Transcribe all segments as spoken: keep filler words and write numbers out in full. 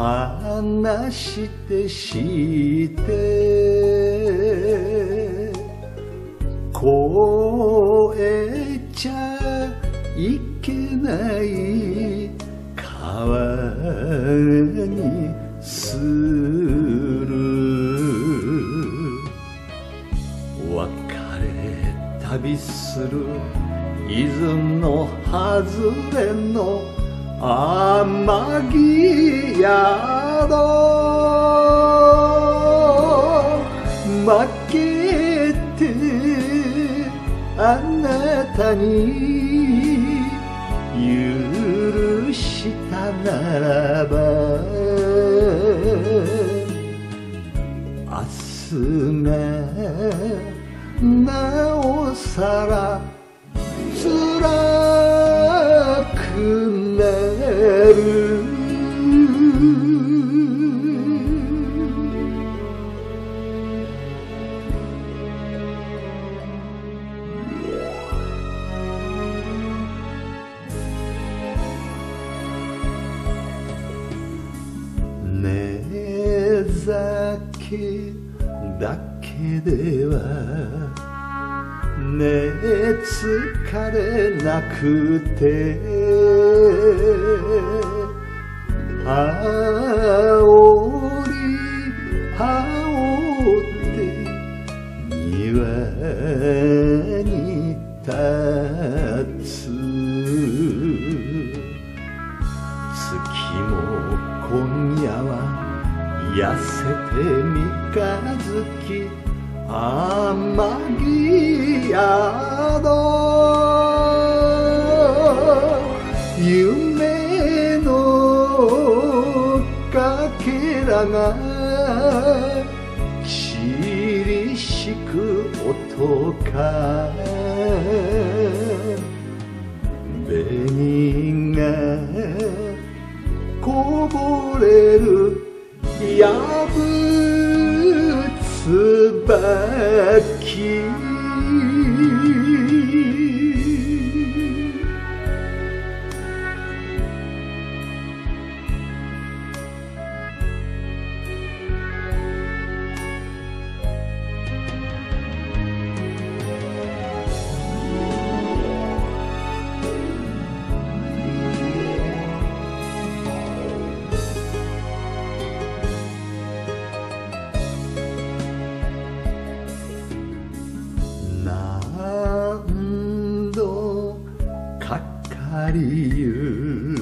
話してして越えちゃいけない川にする別れ旅する伊豆の外れの天城宿負けてあなたに許したならば明日がなおさら辛くなる寝酒だけではね疲れなくて羽織羽織って庭に立つ月も今夜は痩せて三日月天城宿夢のかけらがちりしく音か紅がこぼれるやぶつばき何度かかりゆ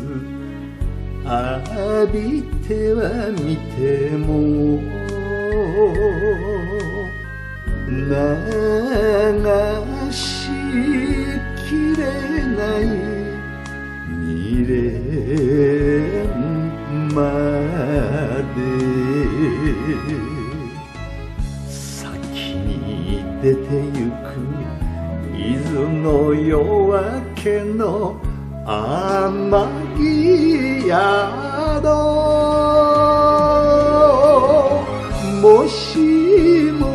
浴びては見ても流しきれない未練まで先に出てゆく伊豆の夜明けの天城宿もしも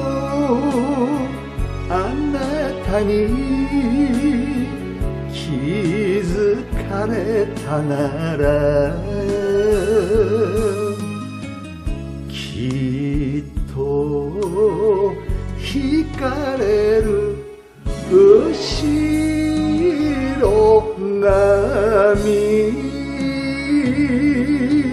あなたに気づかれたならきっと惹かれる後ろ髪